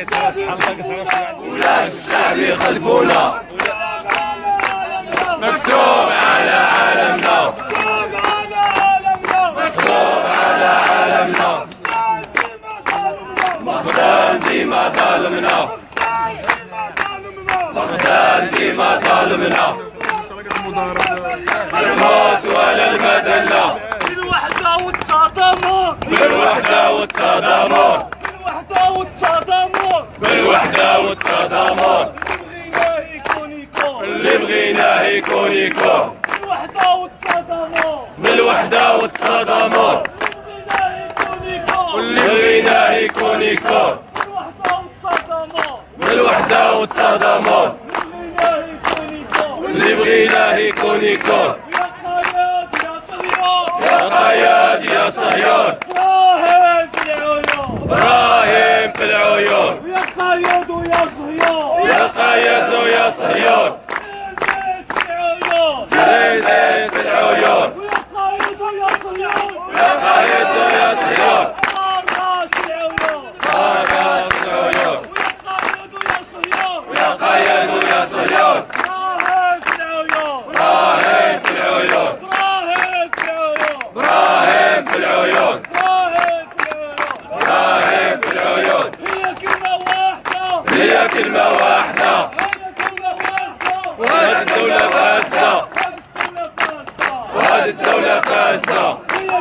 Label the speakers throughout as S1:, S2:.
S1: ولاد الشعب يخلفونا مكتوب على عالمنا مكتوب على عالمنا مخزن ديما ظالمنا مخزن ديما ظالمنا الموت ولا المذلة
S2: بالوحدة والتضامن
S1: بالوحدة والتضامن
S2: بالوحدة والتضامن
S1: بالوحدة والتضامن اللي بغيناه يكون يكون
S2: بالوحدة والتضامن
S1: بالوحدة والتضامن واللي بغيناه يكون يكون بالوحدة والتضامن واللي بغيناه يكون يكون يا قياد يا صهيون ابراهيم في العيون
S2: يا قياد يا صهيون
S1: يا قياد يا صهيون زينين في العيون يا قياد يا صهيون طارق في العيون يا قياد يا صهيون ابراهيم في العيون ابراهيم في العيون ابراهيم في العيون هي كلمة واحدة وهذه الدولة فاسدة وهذه الدولة فاسدة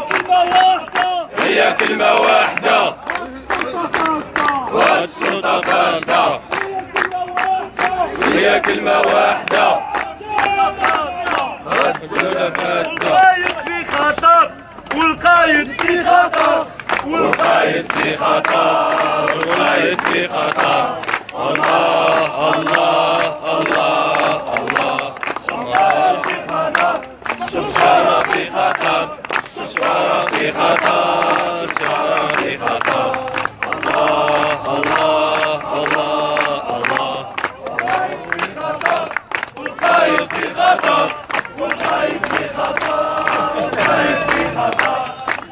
S1: هي كلمة واحدة وهذه السلطة فاسدة هي كلمة واحدة وهذه الدولة فاسدة
S2: القايد في خطر والقايد في خطر
S1: والقايد في خطر والقايد في خطر الله الله الله الله شمشارة في خطر شمشارة في خطر شمشارة في خطر شمشارة في خطر الله الله الله الله والقايد في خطر والقايد في خطر والقايد في خطر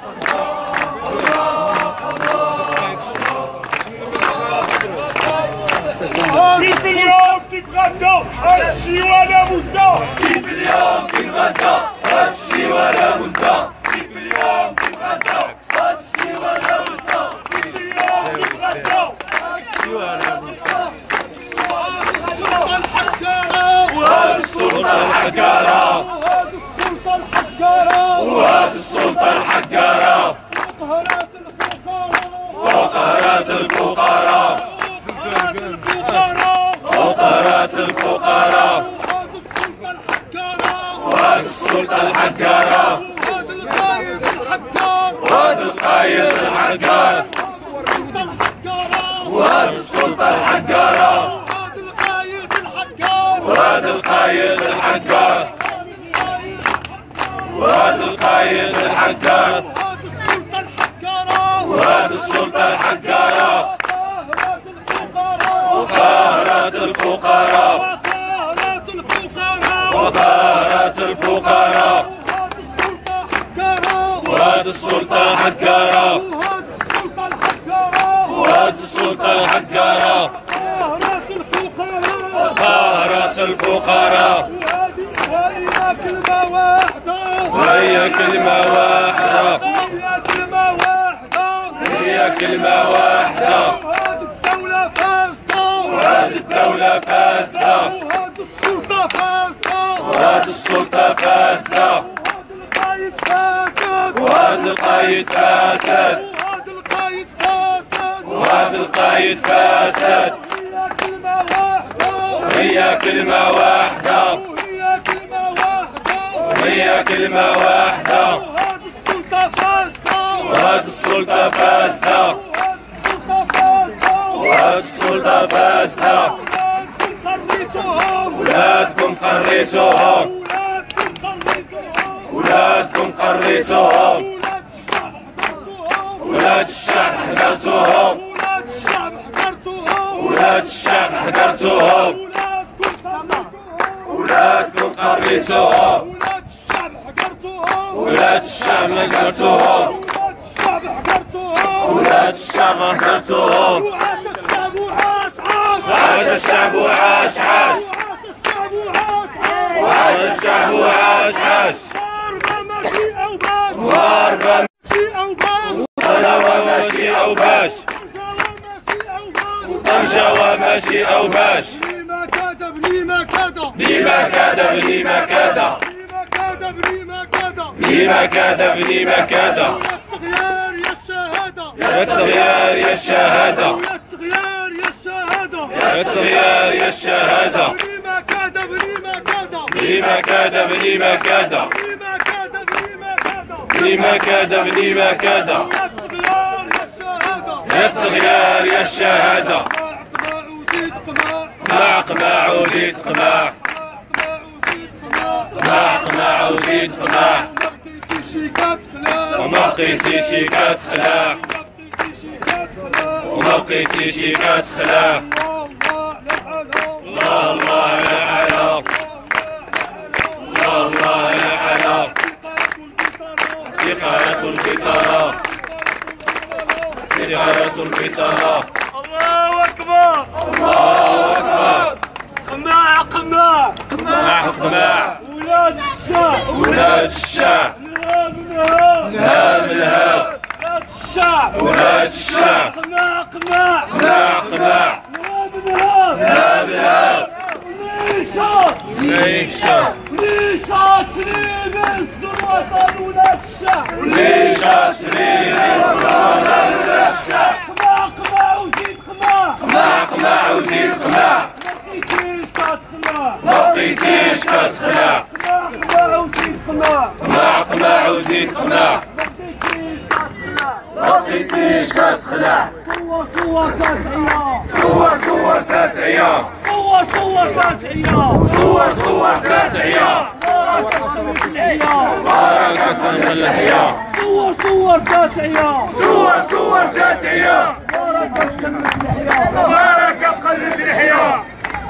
S2: كيف اليوم كيف غدا هادشي ولا بد
S1: كيف اليوم كيف غدا هادشي ولا بد كيف اليوم كيف غدا هادشي ولا بد
S2: كيف اليوم كيف غدا
S1: هادشي ولا بد
S2: وهاد السلطة الحقارة
S1: وهاد السلطة الحقارة وهاد السلطة الحقارة وقهرات الفقراء وقهرات الفقراء وهاد السلطة الحقارة وهاد القايد الحقار وهاد السلطة الحقارة وهاد القايد الحقار وهاد القايد الحقار وهاد السلطة الحقارة وقهرات الفقراء وقهرات الفقراء وهاد السلطة الحقارة وهاد السلطة الحقارة وقهرات الفقراء وهي كلمة واحدة هي كلمة واحدة وهذه الدولة فاسدة وهذه السلطة فاسدة وهذا القايد فاسد وهذا القايد فاسد هي كلمة واحدة هي كلمة واحدة وهذه السلطة فاسدة وهذه السلطة فاسدة ولادكم قريتوهم ولادكم قريتوهم ولاد الشعب حقرتوهم ولاد الشعب حقرتوهم ولادكم قريتوهم ولاد الشعب حقرتوهم ولاد الشعب حقرتوهم عاش الشعب وعاش عاش وعاش الشعب وعاش عاش ضربة ماشي أو باش طنجة وماشي أو باش
S2: بليما كذا بليما كذا
S1: بليما كذا بليما كذا
S2: بليما كذا
S1: بليما كذا
S2: التغيار يا الشهادة
S1: يا التغيار يا الشهادة
S2: يا التغيار يا الشهادة
S1: يا التغيار يا الشهادة
S2: بليما كذا بليما كذا
S1: بليما كذا بليما كذا
S2: بليما كذا
S1: بليما
S2: بليما كذا
S1: كذا
S2: يا التغيار يا الشهادة
S1: يا التغيار يا الشهادة
S2: قماع وزيد قماع
S1: قماع قماع وزيد قماع وما بقيتي شي كتخلع وما بقيتي شي كتخلع الله الله لا على الله الله لا على ثقالة البطالة ثقالة البطالة
S2: الله أكبر
S1: الله أكبر
S2: قماع قماع
S1: قماع قماع
S2: ولاد الشعب
S1: ولاد الشعب نهاب الهاب
S2: ولاد الشعب
S1: ولاد الشعب
S2: قماع قماع
S1: قماع قماع نهاب الهاب ليشات
S2: ليشات لبس الوطن ولاد الشعب
S1: ليشات لبس ولاد الشعب
S2: قماع قماع وزيد قماع
S1: قماع قماع وزيد قماع
S2: ما بقيتيش
S1: ما بقيتيش
S2: كتخلع
S1: كتخلع
S2: قماع وزيد قماع
S1: قماع قماع وزيد قماع
S2: ما بقيتيش كتخلع
S1: ما بقيتيش كتخلع
S2: صور تاع عيال
S1: صور تاع عيال
S2: صور تاع عيال
S1: صور تاع عيال بارك من اللحية
S2: صور تاع عيال
S1: صور تاع عيال بارك قلت لحية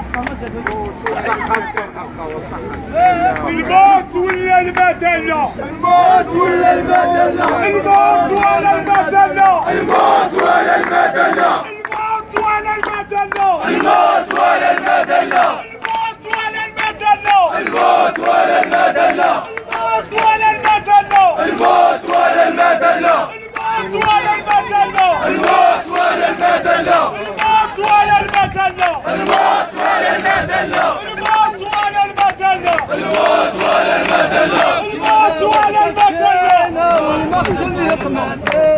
S2: الموت ولا المدلة
S1: الموت ولا المدلة
S2: الموت ولا المدلة
S1: الموت ولا المدلة
S2: الموت ولا المدلة
S1: الموت ولا المدلة
S2: الموت ولا المدلة
S1: الموت ولا المدلة
S2: الموت ولا المدلة
S1: الموت ولا المدلة
S2: الموت ولا المدلة
S1: الموت ولا المدلة
S2: الموت ولا المدلة
S1: الموت ولا المدلة
S2: الموت ولا المدلة
S1: الموت ولا المدلة
S2: الموت ولا المدلة
S3: والمقصد يقمع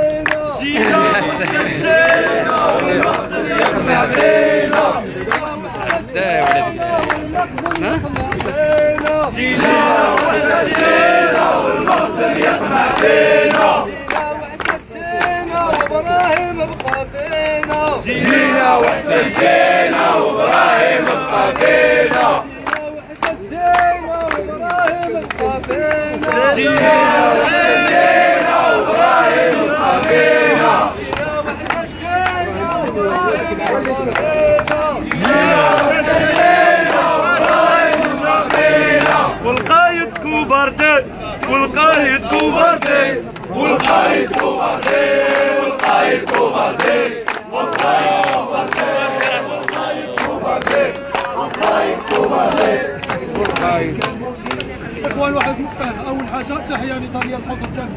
S1: والمقصد يقمع فينا
S3: وابراهيم بقى فينا
S1: جينا واحتجينا وابراهيم بقى فينا
S3: وابراهيم بقى فينا
S1: جينا واحتجينا وابراهيم بقى فينا
S2: والقايد كوبرتي والقايد كوبرتي
S1: والقايد كوبرتي والقايد كوبرتي
S3: اخوان واحد مسألة اول حاجة تحية لطالية الحضور الثاني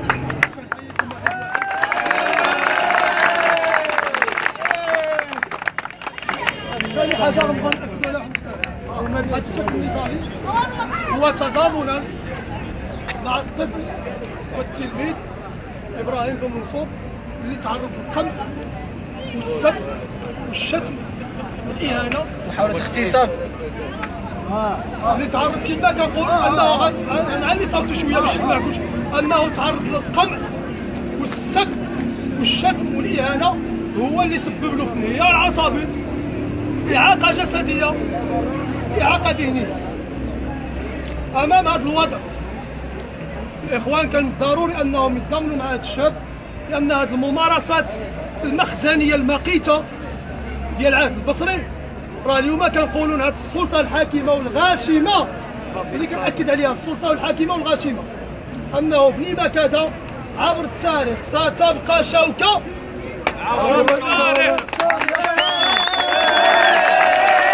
S3: ثاني حاجة غنبغى نأكدو على واحد المسألة هذا الشكل النضالي هو تضامنا مع الطفل والتلميذ ابراهيم بن منصور اللي تعرض للقمع والسب والشتم والاهانه
S4: محاولة اغتصاب
S3: اللي تعرض كما كنقول انه انا عندي صوتي شويه باش يسمعكوش انه تعرض للقمع والسب والشتم والاهانه هو اللي سبب له في انهيار عصبي اعاقه جسديه اعاقه ذهنيه امام هذا الوضع الاخوان كان ضروري انهم يتضامنوا مع هذا الشاب لان هذه الممارسات المخزنيه المقيته ديال عهد البصري راه اليوم كنقولوا هذه السلطه الحاكمه والغاشمه اللي كنأكد عليها السلطه الحاكمه والغاشمه انه بني مكاده عبر التاريخ ستبقى شوكه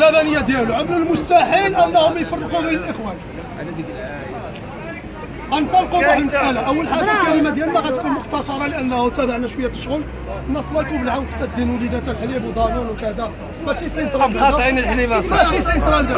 S3: الزمنيه ديالو عملوا المستحيل انهم يفرقوا بين الاخوان. غنطلقوا بواحد المساله. اول حاجه الكلمه ديالنا غتكون مختصره لانه تابعنا شويه الشغل. الناس الله يكون بالعون خصها دير وليدات الحليب وضانون وكذا، ماشي سنترال
S4: مقاطعين الحليب
S3: ماشي سنترال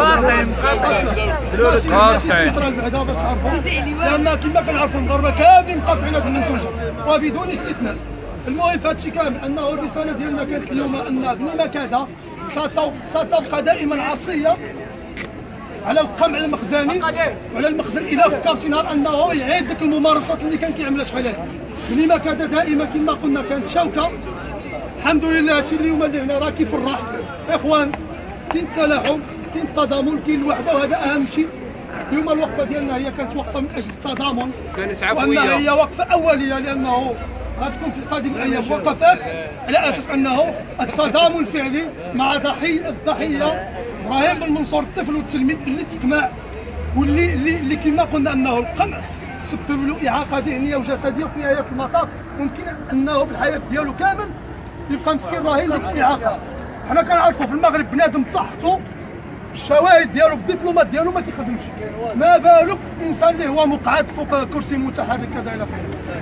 S3: ماشي سنترال بعدا باش تعرفوا، لان كما كنعرفوا المغاربه كاملين مقاطعين هذه المنتوجات وبدون استثناء. المهم في هادشي كامل انه الرساله ديالنا كانت اليوم ان بني مكاده ستبقى دائما عصيه على القمع المخزني وعلى المخزن اذا فكر شي نهار انه يعيد ديك الممارسات اللي كان كيعملها شحال هادي. بني مكاده دائما كما قلنا كانت شوكه. الحمد لله هادشي اليوم اللي هنا راه كيفرح اخوان، كاين التلاحم كاين التضامن كاين الوحده، وهذا اهم شيء. اليوم الوقفه ديالنا هي كانت وقفه من اجل التضامن،
S4: كانت عفويه
S3: وانها هي وقفه اوليه لانه غتكون في القادم الايام وقفات على اساس انه التضامن الفعلي مع الضحيه ابراهيم بن منصور الطفل والتلميذ اللي تقمع واللي كما قلنا انه القمع سبب له اعاقه ذهنيه وجسديه وفي نهايه المطاف ممكن انه في الحياه ديالو كامل يبقى مسكين راهن ديك الاعاقه. حنا كنعرفوا في المغرب بنادم صحته الشواهد ديالو بالدبلومات ديالو ما كيخدمش، ما بالك انسان اللي هو مقعد فوق كرسي متحرك كذا الى اخره.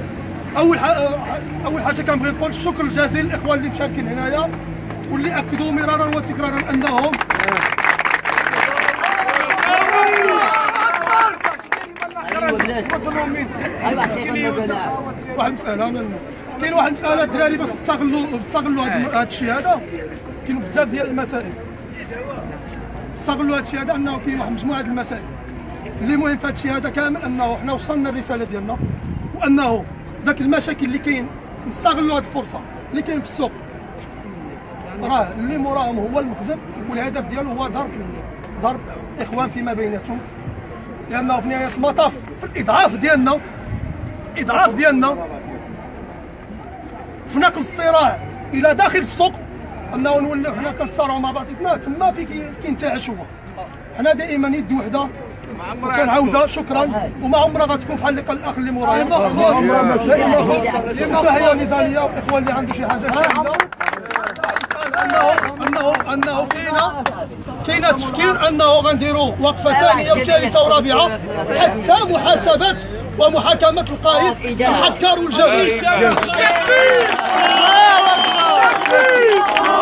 S3: اول حاجه كنبغي نقول الشكر الجزيل للاخوان اللي مشاركين هنايا واللي اكدوا مرارا وتكرارا انهم واحد المساله كاين واحد المساله الدراري باش تستغلوا هذا الشيء هذا. كاين بزاف ديال المسائل استغلوا هذا الشيء هذا، انه كاين واحد مجموعه ديال المسائل اللي مهم في هذا الشيء هذا كامل انه حنا وصلنا الرساله ديالنا، وانه ذاك المشاكل اللي كاين نستغلوا هذه الفرصه اللي كاين في السوق. راه اللي موراهم هو المخزن والهدف ديالو هو ضرب اخوان فيما بيناتهم، لانه في نهايه المطاف في الاضعاف ديالنا في نقل الصراع الى داخل السوق انه نوليو حنا كنتصارعوا مع بعضنا تما كاين تعشوه. حنا دائما يد وحده وكنعاودها شكرا، وما عمرها غتكون بحال اللي قال الاخ اللي مورايا تحيه نضاليه والاخوان اللي عنده شي حاجه شاده انه كاين تفكير انه غنديروا وقفه ثانيه وثالثه ورابعه حتى محاسبه ومحاكمه القائد الحكار والجبار.